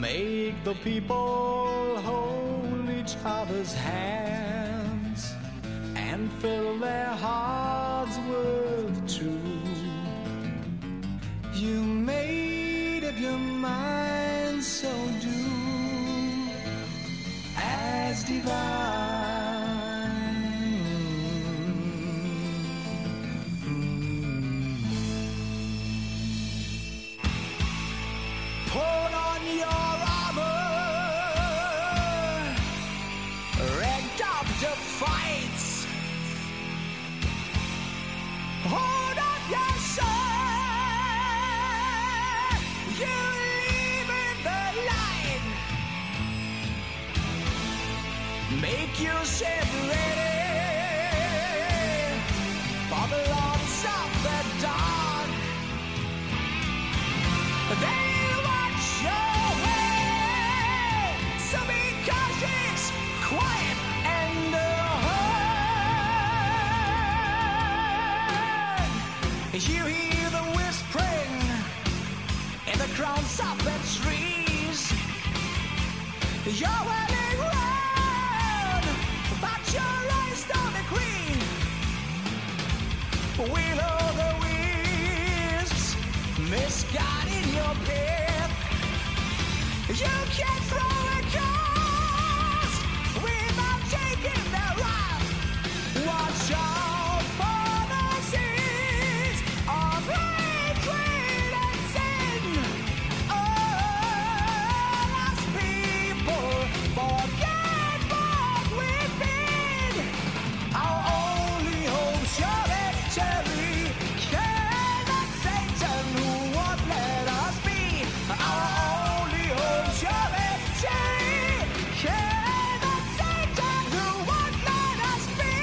Make the people hold each other's hands and fill their hearts with truth. You made up your mind, so do as divine. Put on your armor, ranked up to fight. Hold up your sword, you live in the light. Make yourself ready for the lords of the dark. They watch your way, so be cautious, quiet, and alert. You hear the whispering in the crowns of the trees. You're running round, but your eyes don't agree. Will o' the wisps misguiding your path. You can't throw a cast without taking the wrath. Watch out for the seeds of hatred and sin. Oh, as people forget what we've been, our only hope's your victory. Cannot Satan who won't let us be. Our only hope's your victory. Cannot Satan who won't let us be.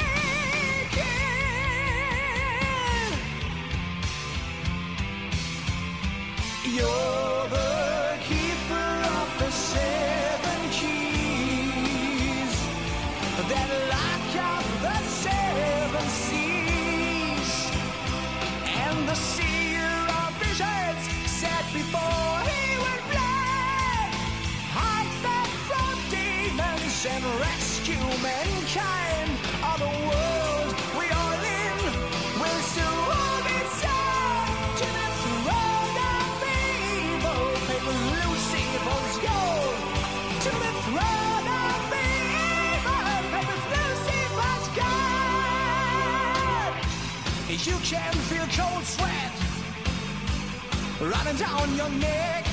You're the keeper of the seven keys that lock up the seven seas, and the seer of visions set before he would play. Hide them from demons and rescue mankind. All the world we are in will soon be turned to the throne of evil. Paper Lucifer's gold to the throne of evil. Paper Lucifer's gold. You can feel cold sweat running down your neck,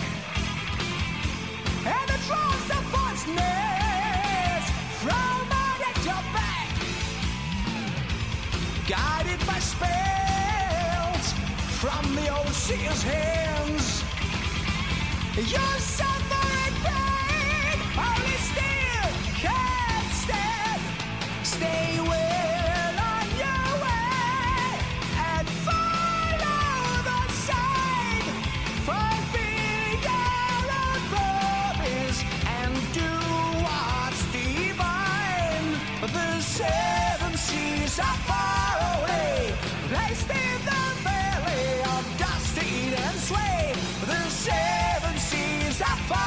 and the drums of voices from at your back, guided by spells from the overseer's hands. You're suffering pain, only still can't stand. Stay well on your way and follow the sign. Fulfill your own promise and do what's divine. The seven seas are far away, placed in the valley of dust, heat, and sway. The seven seas are far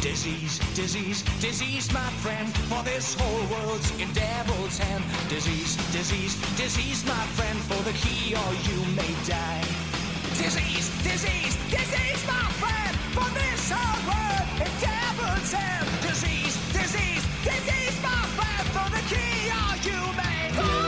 Disease, disease, disease, my friend, for this whole world's in devil's hand. Disease, disease, disease, my friend, for the key or you may die. Disease, disease, disease, my friend, for this whole world in devil's hand. Disease, disease, disease, my friend, for the key or you may die.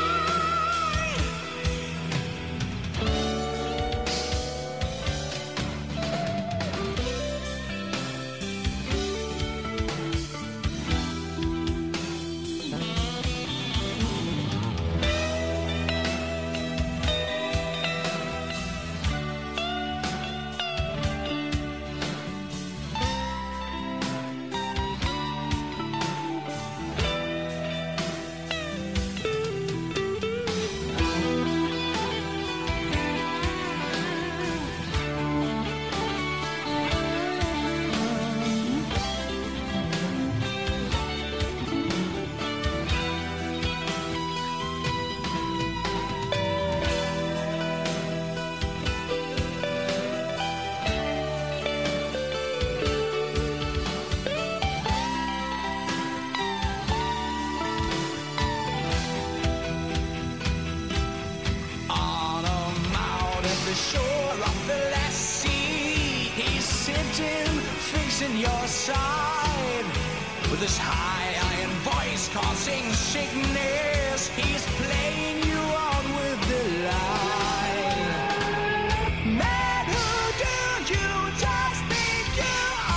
The shore of the last sea, he's sitting, facing your side, with his high iron voice causing sickness. He's playing you on with the line. Man, who do you just think you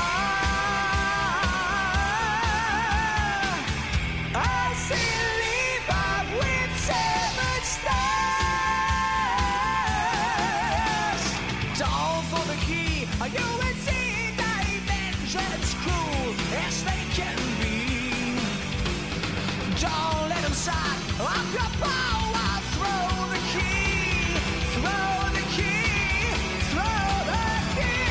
are? A silly but with 7 stars. Down for the key, you will see dimensions cruel as they can be. Don't let them suck up your power. Throw the key, throw the key, throw the key.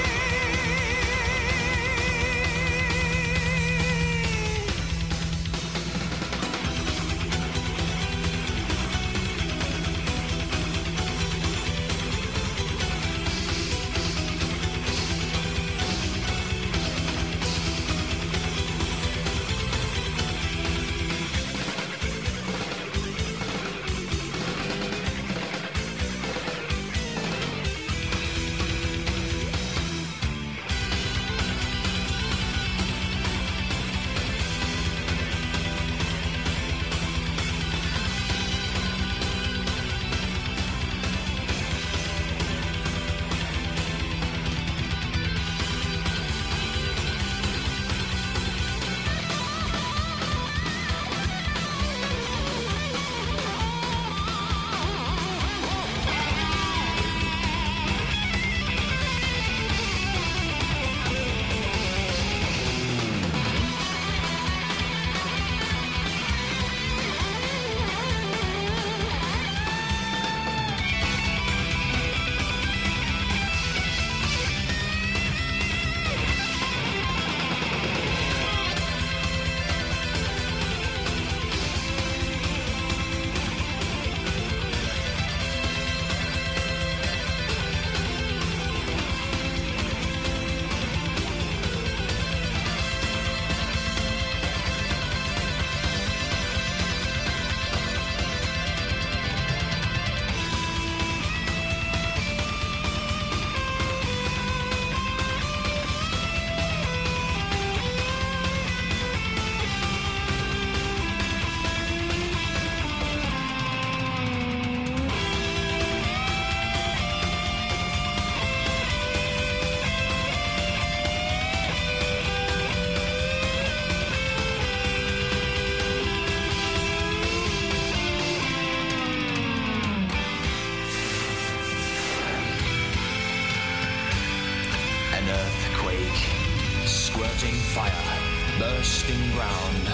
An earthquake, squirting fire, bursting ground.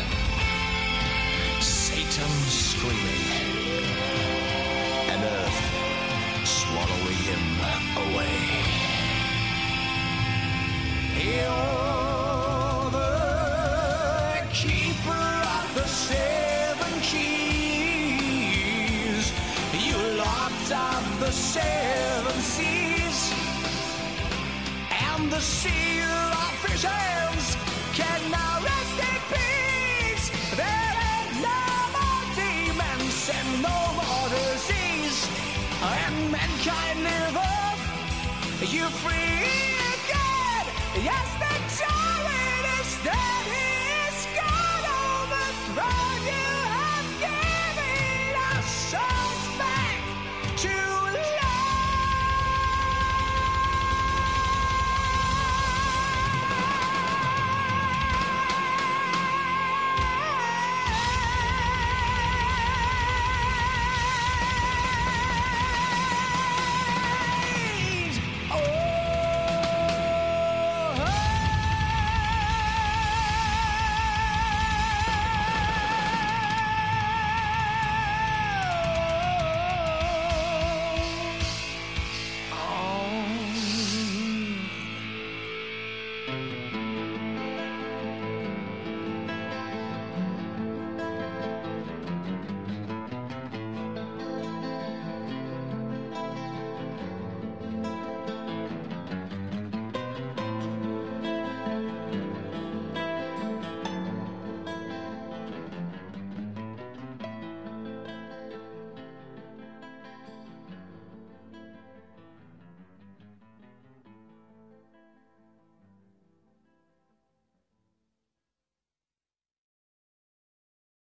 Satan screaming, and earth swallowing him away. You're the keeper of the 7 keys. You locked up the 7 seas. The seal of his lightning love, you free again. Yes, the giant is dead.